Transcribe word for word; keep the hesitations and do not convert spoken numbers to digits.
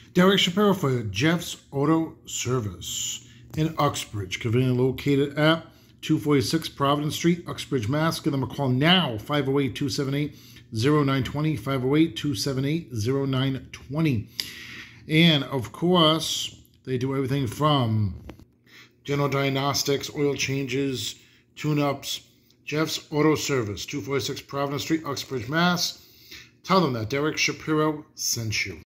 Derek Shapiro for Jeff's Auto Service in Uxbridge, conveniently located at two forty-six Providence Street, Uxbridge, Mass. Give them a call now, five oh eight, two seven eight, oh nine two oh, five oh eight, two seven eight, oh nine two oh. And, of course, they do everything from general diagnostics, oil changes, tune-ups. Jeff's Auto Service, two forty-six Providence Street, Uxbridge, Mass. Tell them that Derek Shapiro sent you.